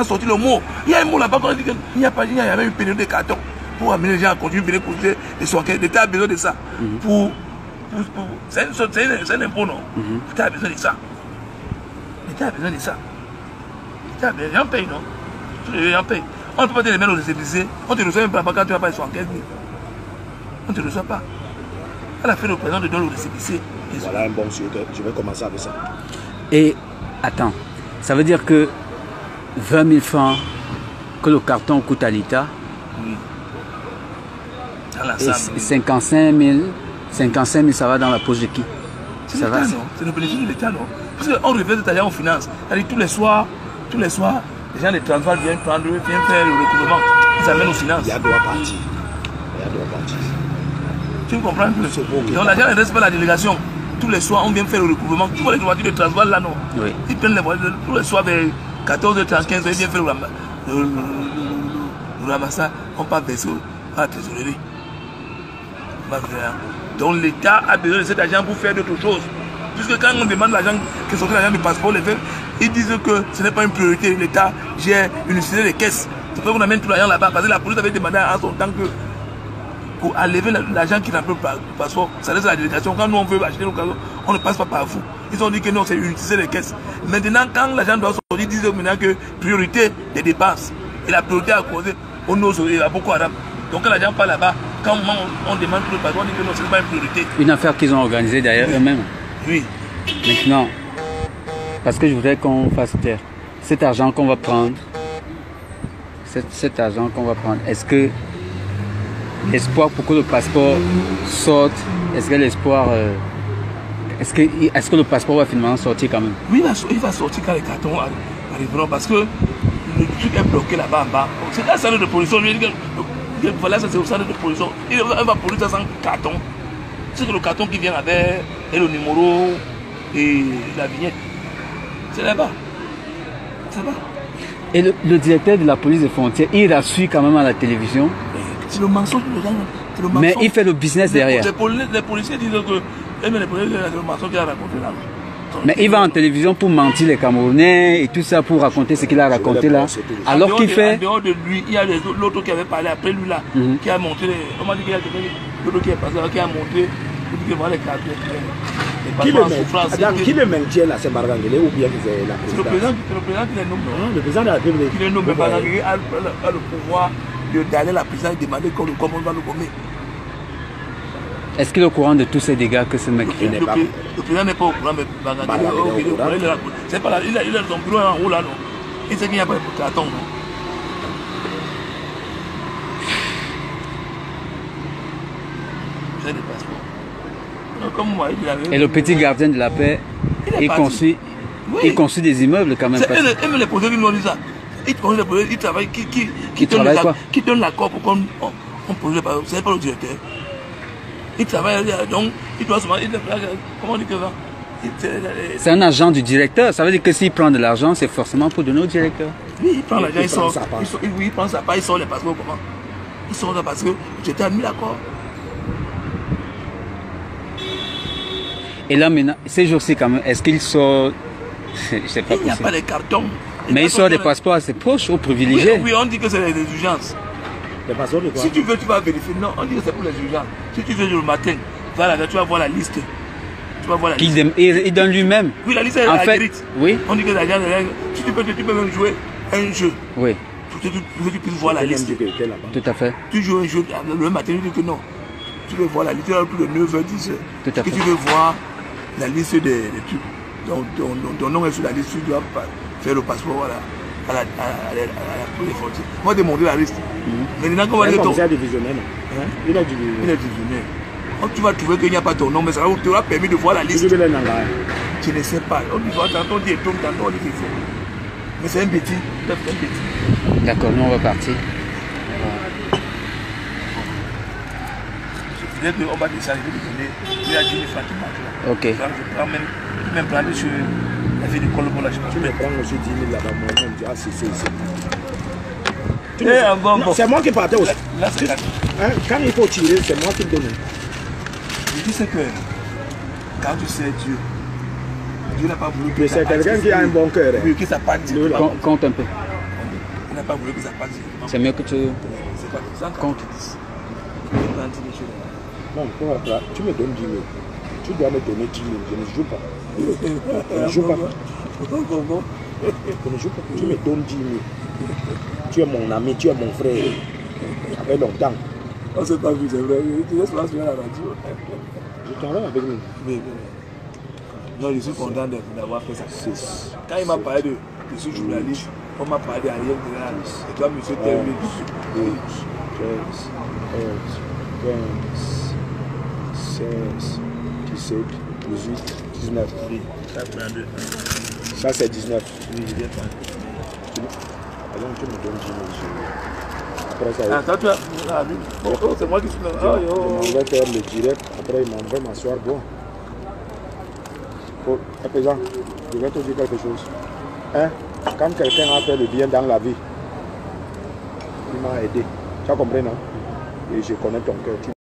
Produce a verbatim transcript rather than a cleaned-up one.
a sorti le mot. Il y a un mot là-bas qu'on a dit qu'il n'y a pas, il y a même une pénurie de carton pour amener les gens à continuer à venir coucher les soirées. L'État a besoin de ça. Mm-hmm. Pour, pour, pour c'est un impôt, non? Mm-hmm. L'État a besoin de ça. L'État a besoin de ça. L'État a besoin, les gens payent, non? Tous les gens payent. On ne peut pas te les mettre au récépissé. On ne te reçoit même pas quand tu vas pas les soixante-quinze mille. On ne te reçoit pas. À la fin, le président te donne le récépissé. Voilà un bon sujet. Je vais commencer avec ça. Et attends, ça veut dire que vingt mille francs que le carton coûte à l'État. Oui. Et cinquante-cinq mille, cinquante-cinq mille, ça va dans la poche de qui? C'est l'État, non? C'est le bénéfice de l'État, non? Parce qu'on revient de tailler en finance. C'est-à-dire tous les soirs, tous les soirs, les gens de Transvaal viennent prendre, viennent faire le recouvrement. Ils amènent aux finances. Il y a droit partir. Il y a droit partir. Tu me comprends un peu? Donc l'argent ne reste pas la délégation. Tous les soirs, on vient faire le recouvrement. Tu vois les voitures de Transvaal là, non? Oui. Ils prennent les voitures tous les soirs vers quatorze heures trente, quinze heures, ils viennent faire le, le, le, le, le ramassage. On part vers la trésorerie. Donc l'État a besoin de cet argent pour faire d'autres choses. Puisque quand on demande l'argent, que sortir l'argent du passeport, les faits, ils disent que ce n'est pas une priorité. L'État gère une société de caisses. C'est pour ça qu'on amène tout l'argent là-bas. Parce que la police avait demandé à son temps que pour enlever l'argent qui n'a pas le passeport, ça laisse la délégation. Quand nous on veut acheter nos cadeaux, on ne passe pas par vous. Ils ont dit que non, c'est une société de caisses. Maintenant, quand l'argent doit sortir, ils disent maintenant que priorité des dépenses. Et la priorité à causer au Nord et à Boko Haram. Donc quand l'argent part là-bas, quand on, on demande tout le passeport, on dit que non, ce n'est pas une priorité. Une affaire qu'ils ont organisée derrière oui. eux-mêmes. Oui. Maintenant, parce que je voudrais qu'on fasse taire, cet argent qu'on va prendre, cet, cet argent qu'on va prendre, est-ce que l'espoir pour que le passeport sorte, est-ce que l'espoir, euh, est-ce que, est-ce que le passeport va finalement sortir quand même? Oui, il va sortir quand les cartons arriveront, parce que le truc est bloqué là-bas en bas. C'est un centre de production, voilà, c'est au centre de production, il va produire ça sans carton. C'est que le carton qui vient avec et le numéro et la vignette. C'est là-bas. C'est là-bas. Et le, le directeur de la police des frontières, il rassure quand même à la télévision. C'est le mensonge de le mensonge. Mais il fait le business les, derrière. Les, les, les policiers disent que eh, mais les policiers, c'est le mensonge qu'il a raconté là. Mais il va en télévision pour mentir les Camerounais et tout ça pour raconter ce qu'il a raconté là. Alors qu'il fait. En dehors de lui, il y a l'autre qui avait parlé après lui là, mm-hmm. qui a montré. On m'a dit qu'il y a l'autre qui est passé là, qui a montré. Que voilà, les qui, le maintient, qui le maintient là, c'est Barangélé ou bien c'est la présidence? C'est le président, le président qui les nomme. Non, le président de la République. Qui les nomme. Barangélé a, a, a le pouvoir d'aller à la présidence et demander comment on va le gommer. Est-ce qu'il est au courant de tous ces dégâts que ce mec fait? Le, le, le président n'est pas au courant, mais Barangélé est au courant. C'est pas là, il a, il a son bureau en haut là, non? Il sait qu'il n'y a pas de carton, non? J'ai des passeports. Comme moi, il avait... Et le petit gardien de la paix, il, il, construit, oui. il construit des immeubles quand même. Même les projets qui nous disent ça. Il, il travaille, qui, qui, qui, donne travaille quoi? Qui donne l'accord pour qu'on on, on produise pas. Ce n'est pas le directeur. Il travaille, donc il doit se il, comment on dit que ça? C'est un agent du directeur. Ça veut dire que s'il prend de l'argent, c'est forcément pour donner au directeur. Oui, il prend l'argent, il, il sort. Il sort, oui, il prend sa part, il sort les passeports comment? Il sort là parce que j'étais admis l'accord. Et là maintenant, ces jours-ci quand même, est-ce qu'il sort, je sais pas. Il n'y a pas de carton. Mais il sort des passeports à ses proches, aux privilégiés. Oui, oui, on dit que c'est des urgences. Des passeports de quoi? Si tu veux, tu vas vérifier. Non, on dit que c'est pour les urgences. Si tu veux le matin, voilà, tu vas voir la liste. Tu vas voir la liste. Il, il, il donne lui-même. Oui, la liste est en fait, écrite. Oui. On dit que la si tu peux, tu peux même jouer un jeu. Oui. Pour que tu, pour que tu puisses voir la liste. Tout à fait. Tu joues un jeu le matin, tu dis que non. Tu veux voir la liste, tu as plus de neuf heures, dix heures. Tout à fait. Que tu veux voir la liste des, des trucs. Donc ton, ton nom est sur la liste, tu dois faire le passeport voilà, à la, à, à, à, à la frontières. On va te montrer la liste. Mm-hmm. Maintenant, quand on va dire ton... Il est divisionnaire. Hein? Il est divisionnaire. Il est divisionnaire. Donc tu vas trouver qu'il n'y a pas ton nom, mais ça t'aura permis de voir la liste. Je ne sais pas. On dit tantôt on dit Tom, tantôt on dit qu'il faut. Mais c'est un petit. C'est un petit. D'accord, nous on va partir. On va descendre, je vais donner, il y a dix francs qui manquent là. Ok. Je prends même, même prendre sur la vie du Colombo là, je pense. Tu me prends aussi dix mille là-bas, moi, on me dit, ah c'est c'est c'est. C'est moi qui partais aussi. Là, c'est hein, quand il faut tirer, c'est moi qui le donne. Je dis c'est que, quand tu sais Dieu, Dieu n'a pas voulu que. Mais c'est quelqu'un qui a un bon cœur. Oui, qui ça part. Compte un peu. Il n'a pas voulu que ça passe. C'est mieux que tu C'est quoi cent comptes. Non, tu me donnes dix mille. Tu dois me donner dix mille. Je ne joue pas. Je ne joue pas. Je ne joue pas. Tu me donnes dix mille. Tu es mon ami, tu es mon frère. Ça fait longtemps. On s'est pas vu, c'est vrai. Tu laisses pas sur la radio. Je travaille avec lui. Oui, oui. Non, je suis content d'avoir fait ça. Quand il m'a parlé de je suis journaliste, on m'a parlé d'Ariel Delal. Et toi, monsieur Termin. douze, treize, onze, quinze, seize, dix-sept, dix-huit, dix-neuf. Oui, ça prend deux. Ça, c'est dix-neuf. Oui, je viens pas. Alors, tu me donnes dix mille. Après ça, ah, ça, tu as. Ah, oui. Oh, oh, c'est moi qui suis là. Oh, oh. on va faire le direct. Après, il m'envoie m'asseoir. Bon. Oh, à présent, je vais te dire quelque chose. Hein? Quand quelqu'un a fait le bien dans la vie, il m'a aidé. Tu as compris, non? Et je connais ton cœur.